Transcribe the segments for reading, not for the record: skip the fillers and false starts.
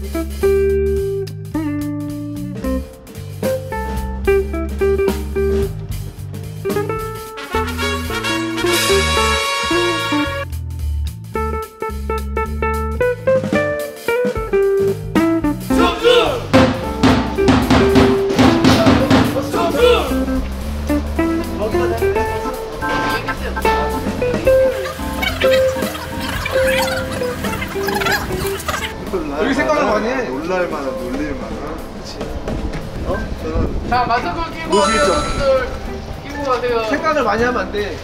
여기 생각을 많이 해. 놀랄만한, 놀릴만한. 그치. 어? 저는 자, 마스크 끼고 가세요, 여러분들. 끼고 가세요. 생각을 많이 하면 안 돼.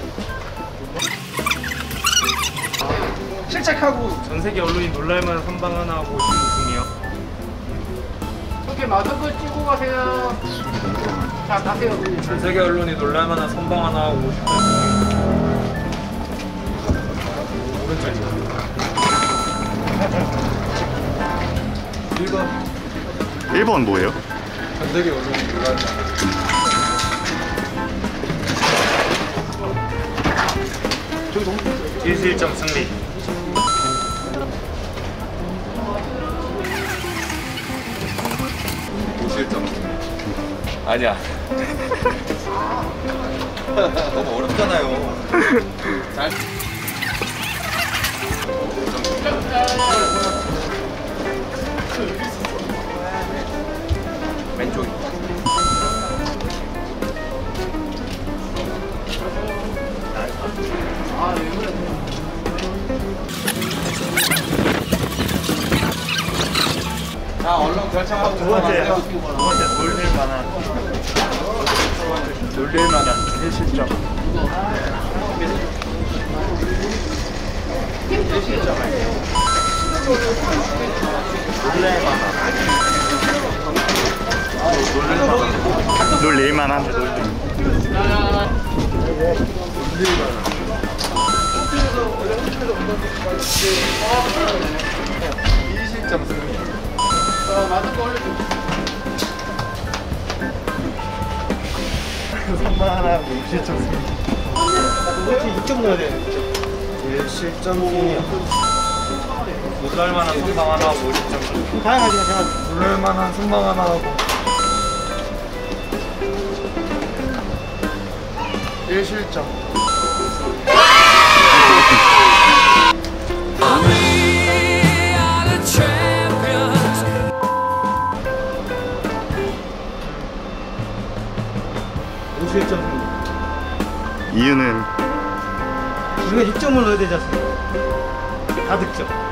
실책하고. 전 세계 언론이 놀랄만한 선방 하나 하고 우승이요. 이렇게 마스크 끼고 가세요. 자, 가세요. 전 세계 언론이 놀랄만한 선방 하나 하고 50분 오른쪽이요. 1번 뭐예요? 전 세계 언론이 놀랄만한. 일실점 승리. 실점. 아니야. 너무 어렵잖아요. 잘. 왼쪽. 아, 왜 그래? 자, 얼른 결정하고 두 번째 놀릴만한 일실점. 놀릴만한. 이실점 승리. 마스크 올려줘. 선방 하나 하고 1실점 승리. 그렇지 2점 넣어야 돼. 1실점 승리. 놀랄만한 선방 하나 하고 50점. 다양하지, 다양하지. 놀랄만한 선방 하나 하고 1실점. 이유는 우리가 6점을 넣어야 되지 않습니까? 다 득점.